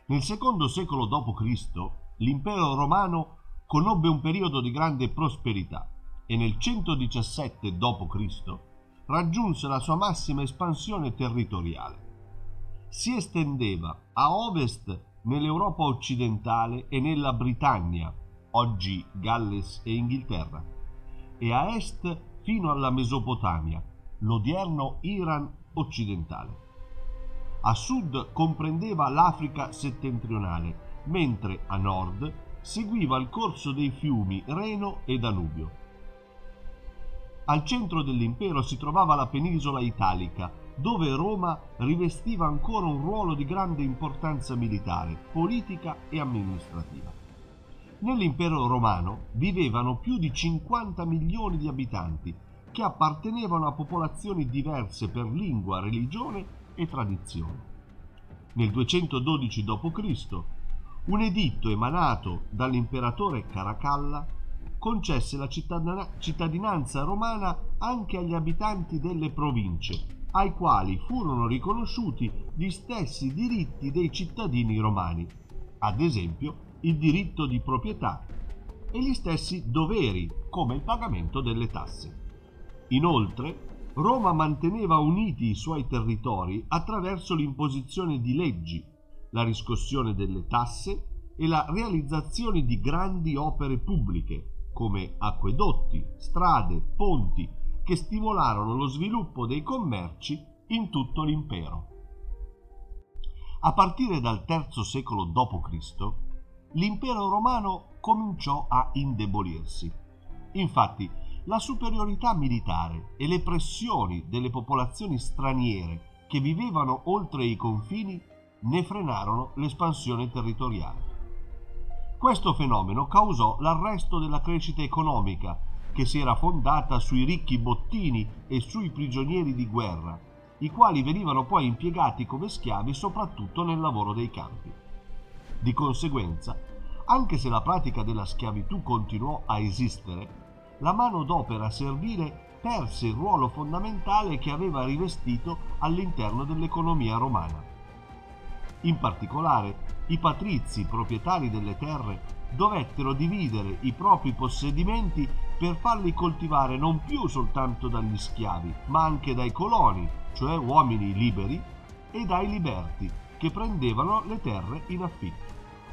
Nel secondo secolo d.C. l'impero romano conobbe un periodo di grande prosperità e nel 117 d.C. raggiunse la sua massima espansione territoriale. Si estendeva a ovest nell'Europa occidentale e nella Britannia, oggi Galles e Inghilterra, e a est fino alla Mesopotamia, l'odierno Iran occidentale. A sud comprendeva l'Africa settentrionale, mentre a nord seguiva il corso dei fiumi Reno e Danubio. Al centro dell'impero si trovava la penisola italica, dove Roma rivestiva ancora un ruolo di grande importanza militare, politica e amministrativa. Nell'impero romano vivevano più di 50 milioni di abitanti che appartenevano a popolazioni diverse per lingua, religione e tradizione. Nel 212 d.C. un editto emanato dall'imperatore Caracalla concesse la cittadinanza romana anche agli abitanti delle province, ai quali furono riconosciuti gli stessi diritti dei cittadini romani, ad esempio il diritto di proprietà e gli stessi doveri, come il pagamento delle tasse. Inoltre, Roma manteneva uniti i suoi territori attraverso l'imposizione di leggi, la riscossione delle tasse e la realizzazione di grandi opere pubbliche, come acquedotti, strade, ponti, che stimolarono lo sviluppo dei commerci in tutto l'impero. A partire dal III secolo d.C., l'impero romano cominciò a indebolirsi. Infatti, la superiorità militare e le pressioni delle popolazioni straniere che vivevano oltre i confini ne frenarono l'espansione territoriale. Questo fenomeno causò l'arresto della crescita economica, che si era fondata sui ricchi bottini e sui prigionieri di guerra, i quali venivano poi impiegati come schiavi soprattutto nel lavoro dei campi. Di conseguenza, anche se la pratica della schiavitù continuò a esistere, la manodopera servile perse il ruolo fondamentale che aveva rivestito all'interno dell'economia romana. In particolare, i patrizi proprietari delle terre dovettero dividere i propri possedimenti per farli coltivare non più soltanto dagli schiavi, ma anche dai coloni, cioè uomini liberi, e dai liberti, che prendevano le terre in affitto.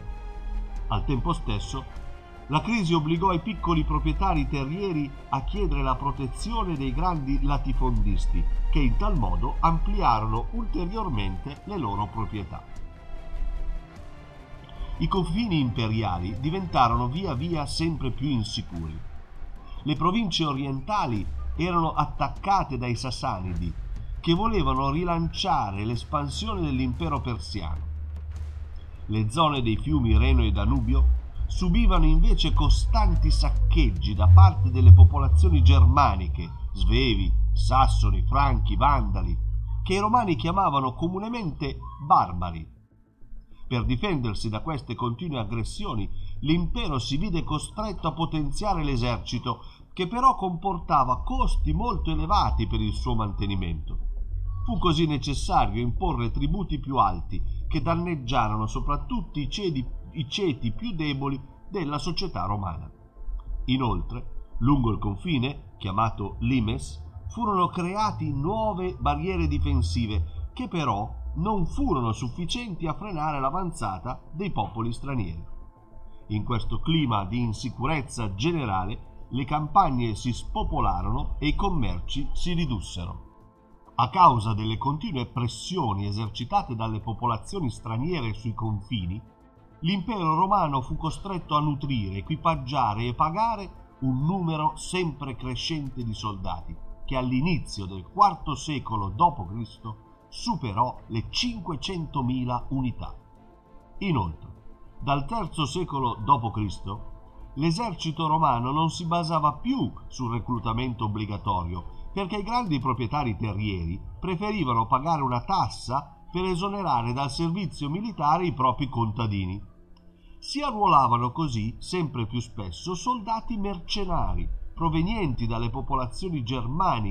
Al tempo stesso, la crisi obbligò i piccoli proprietari terrieri a chiedere la protezione dei grandi latifondisti, che in tal modo ampliarono ulteriormente le loro proprietà. I confini imperiali diventarono via via sempre più insicuri. Le province orientali erano attaccate dai Sassanidi, che volevano rilanciare l'espansione dell'impero persiano. Le zone dei fiumi Reno e Danubio subivano invece costanti saccheggi da parte delle popolazioni germaniche, svevi, sassoni, franchi, vandali, che i romani chiamavano comunemente barbari. Per difendersi da queste continue aggressioni, l'impero si vide costretto a potenziare l'esercito, che però comportava costi molto elevati per il suo mantenimento. Fu così necessario imporre tributi più alti, che danneggiarono soprattutto i ceti più deboli della società romana. Inoltre, lungo il confine, chiamato limes, furono creati nuove barriere difensive che però non furono sufficienti a frenare l'avanzata dei popoli stranieri. In questo clima di insicurezza generale, le campagne si spopolarono e i commerci si ridussero. A causa delle continue pressioni esercitate dalle popolazioni straniere sui confini, l'impero romano fu costretto a nutrire, equipaggiare e pagare un numero sempre crescente di soldati, che all'inizio del IV secolo d.C. superò le 500.000 unità. Inoltre, dal III secolo d.C. l'esercito romano non si basava più sul reclutamento obbligatorio, perché i grandi proprietari terrieri preferivano pagare una tassa per esonerare dal servizio militare i propri contadini. Si arruolavano così sempre più spesso soldati mercenari provenienti dalle popolazioni germaniche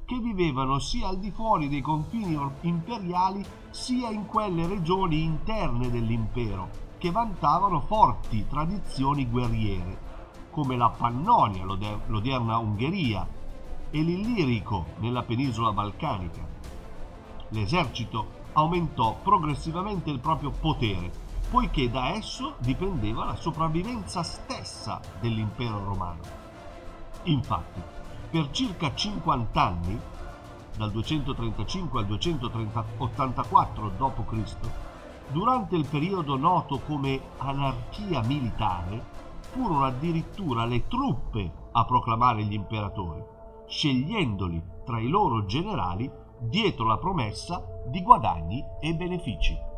che vivevano sia al di fuori dei confini imperiali sia in quelle regioni interne dell'impero che vantavano forti tradizioni guerriere, come la Pannonia, l'odierna Ungheria, e l'Illirico nella penisola balcanica. L'esercito aumentò progressivamente il proprio potere, poiché da esso dipendeva la sopravvivenza stessa dell'impero romano. Infatti, per circa 50 anni, dal 235 al 284 d.C., durante il periodo noto come anarchia militare, furono addirittura le truppe a proclamare gli imperatori, scegliendoli tra i loro generali dietro la promessa di guadagni e benefici.